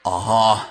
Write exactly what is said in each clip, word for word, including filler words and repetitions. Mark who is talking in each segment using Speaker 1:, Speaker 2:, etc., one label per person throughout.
Speaker 1: Aham.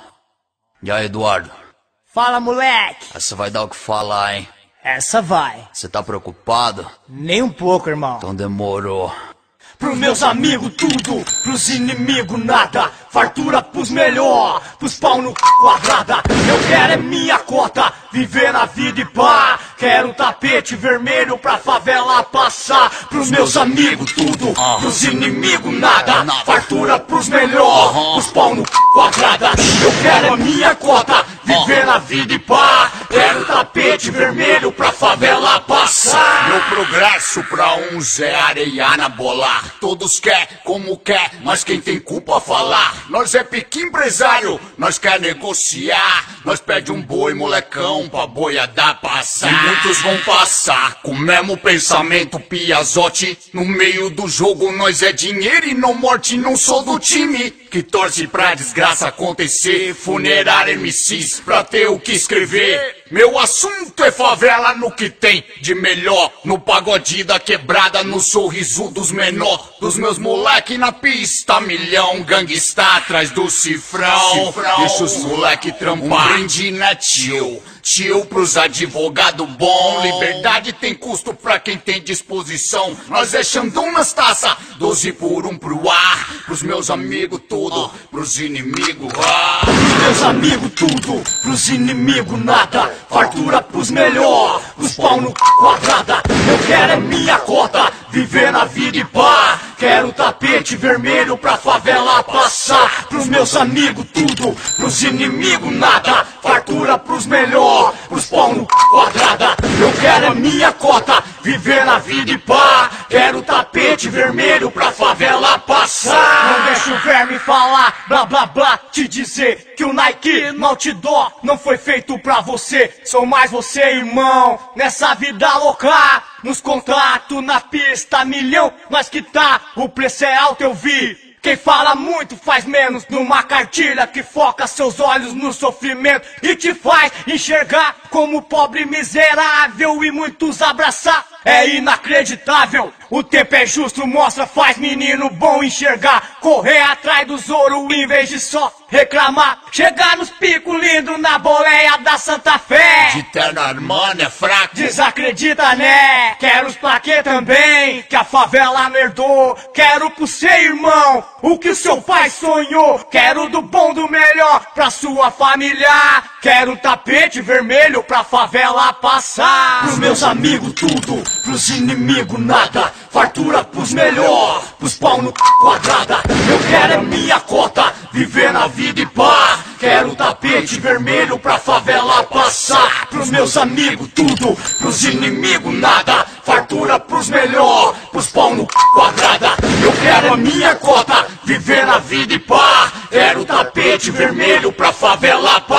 Speaker 1: E aí, Eduardo?
Speaker 2: Fala, moleque.
Speaker 1: Essa vai dar o que falar, hein?
Speaker 2: Essa vai.
Speaker 1: Você tá preocupado?
Speaker 2: Nem um pouco, irmão.
Speaker 1: Então demorou.
Speaker 2: Pros meus amigos tudo, pros inimigos nada. Fartura pros melhor, pros pau no c... quadrada. Eu quero é minha cota, viver na vida e pá. Quero tapete vermelho pra favela passar. Pros meus amigos tudo, pros inimigos nada. Fartura pros melhor, pros pau no c... quadrada. Eu quero é minha cota, viver na vida e pá. Quero tapete vermelho pra favela passar.
Speaker 3: Meu progresso pra uns é areia na bola. Todos quer como quer, mas quem tem culpa falar. Nós é pique empresário, nós quer negociar. Nós pede um boi molecão pra boiada passar. E muitos vão passar com o mesmo pensamento piazote. No meio do jogo nós é dinheiro e não morte. Não sou do time que torce pra desgraça acontecer. Funerar M Cs pra ter o que escrever. Meu assunto é favela no que tem de melhor. No pagode da quebrada, no sorriso dos menor. Dos meus moleque na pista, milhão. Gangsta atrás do cifrão, cifrão. Deixa os moleque trampar. Um brinde né tio, tio pros advogado bom. Liberdade tem custo pra quem tem disposição. Nós é Xandão nas taças, doze por um pro ar. Pros meus amigos tudo, pros inimigos ah.
Speaker 2: Pros meus amigos tudo, pros inimigos nada. Fartura pros melhor, pros pau no c... quadrada. Eu quero é minha cota, viver na vida e pá. Quero tapete vermelho pra favela passar. Pros meus amigos tudo, pros inimigos nada. Fartura pros melhor, pros pau no c... quadrada. Eu quero é minha cota, viver na vida e pá. Quero tapete vermelho pra favela passar. Não deixa o verme falar, blá blá blá. Te dizer que o Nike no outdoor não foi feito pra você. Sou mais você, irmão, nessa vida louca. Nos contratos, na pista, milhão, nós que tá, o preço é alto, eu vi. Quem fala muito faz menos numa cartilha que foca seus olhos no sofrimento e te faz enxergar como pobre miserável e muitos abraçar. É inacreditável, o tempo é justo, mostra, faz menino bom enxergar. Correr atrás dos ouro em vez de só reclamar. Chegar nos picos lindo na boleia da Santa Fé.
Speaker 3: De terno Armani é fraco.
Speaker 2: Desacredita né, quero os plaquê também, que a favela merdou. Quero pro seu irmão, o que o seu pai sonhou. Quero do bom do melhor pra sua família. Quero tapete vermelho pra favela passar. Pros meus amigos tudo, pros inimigos nada. Fartura pros melhor, pros pau no c... quadrada. Eu quero é minha cota, viver na vida e pá. Quero tapete vermelho pra favela passar. Pros meus amigos tudo, pros inimigos nada. Fartura pros melhor, pros pau no c... quadrada. Eu quero a minha cota, viver na vida e pá. Quero tapete vermelho pra favela passar.